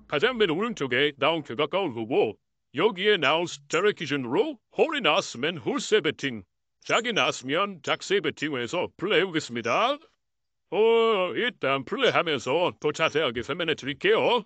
가장 맨 오른쪽에 나온 가까운 후보, 여기에 나온 숫자를 기준으로 홀이 나왔으면 홀세 배팅, 짝이 나왔으면 짝세 배팅을 해서 플레이해보겠습니다. 일단 플레이하면서 더 자세하게 설명해 드릴게요.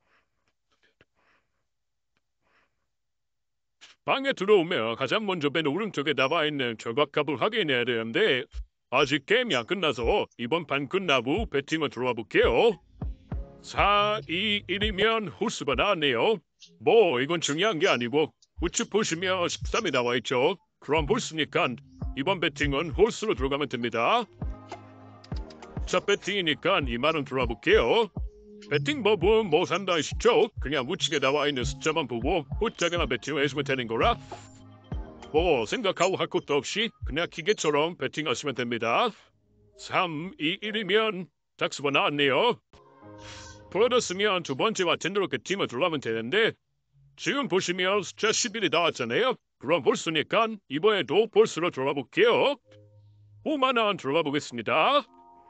방에 들어오면 가장 먼저 맨 오른쪽에 나와 있는 결과값을 확인해야 되는데 아직 게임이 안 끝나서 이번 판 끝나고 배팅을 들어와 볼게요. 4, 2, 1이면 홀수가 나왔네요. 뭐 이건 중요한 게 아니고 우측 보시면 13이 나와 있죠. 그럼 홀수니까 이번 배팅은 홀수로 들어가면 됩니다. 첫 배팅이니까 2만원 들어와 볼게요. 배팅 법은 뭐 상당히쉽죠. 그냥 우측에 나와 있는 숫자만 보고 홀짝에만 배팅을 해주면 되는 거라 뭐 생각하고 할 것도 없이 그냥 기계처럼 배팅하시면 됩니다. 3, 2, 1이면 짝수가 나왔네요. 플러스면 두 번째 와텐으로 배팅을 들어가면 되는데 지금 보시면 숫자 11이 나왔잖아요. 그럼 홀수니까 이번에도 홀수로 들어가 볼게요. 5만원 들어가 보겠습니다.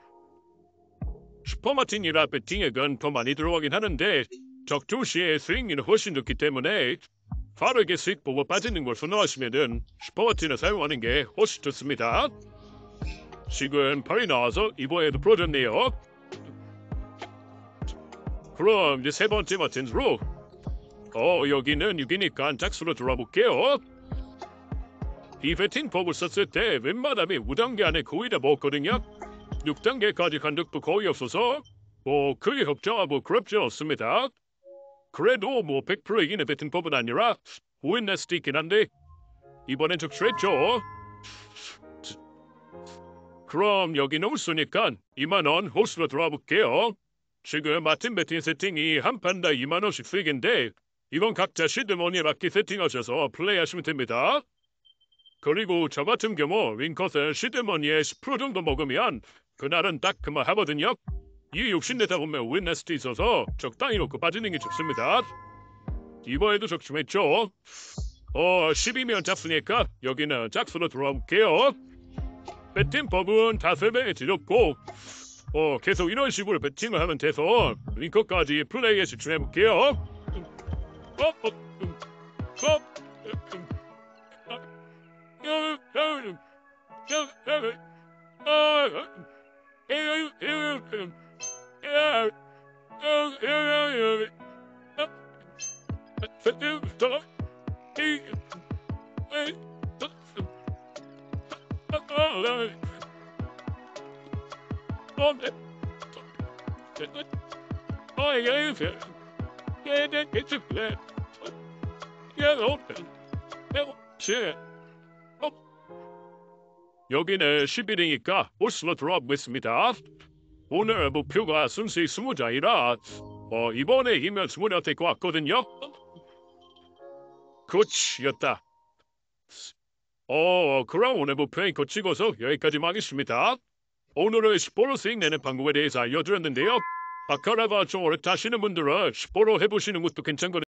슈퍼마틴이라 배팅액은 더 많이 들어가긴 하는데 적중시에 수익률은 훨씬 좋기 때문에 빠르게 수익 보고 빠지는 걸 선호하시면은 슈퍼마틴을 사용하는 게 훨씬 좋습니다. 지금 8이 나와서 이번에도 풀어졌네요. 그럼 이제 세 번째 마틴으로 여기는 6이니까 짝수로 들어와 볼게요. 이 배팅 법을 썼을 때 웬만하면 5단계 안에 거의 다 먹었거든요. 6단계까지 간 적도 거의 없어서 뭐 크게 걱정하고 그럽지 않습니다. 그래도 뭐 100% 이기는 배팅법은 아니라 오인날 수도 있긴 한데 이번엔 적출했죠. 그럼 여기는 홀수니까 2만원 홀수로 들어와 볼게요. 지금 마틴 배팅 세팅이 한 판당 2만원씩 수익인데 이건 각자 시드머니에 맞게 세팅하셔서 플레이하시면 됩니다. 그리고 저 같은 경우 윙컷은 시드머니에 10% 정도 먹으면 그날은 딱 그만 하거든요. 이 욕심내다 보면 오인날 수도 있어서 적당히 놓고 빠지는 게 좋습니다. 이번에도 적중했죠. 10이면 짝수니까 여기는 짝수로 들어와 볼게요. 배팅법은 다 설명해 드렸고 계속 이런 식으로 배팅을 하면 돼서 링크까지 플레이에 집중해 볼게요. 여기는 11이니까 홀수로 들어와 보겠습니다. 오늘 목표가 순수히 20장이라 이번에 이기면 20장 될 것 같거든요. 그렇지였다. 그럼 오늘 목표는 거치고서 여기까지만 하겠습니다. 오늘은 10% 수익 내는 방법에 대해서 알려드렸는데요. 바카라가 좀 오래 타시는 분들은 10% 해보시는 것도 괜찮거든요.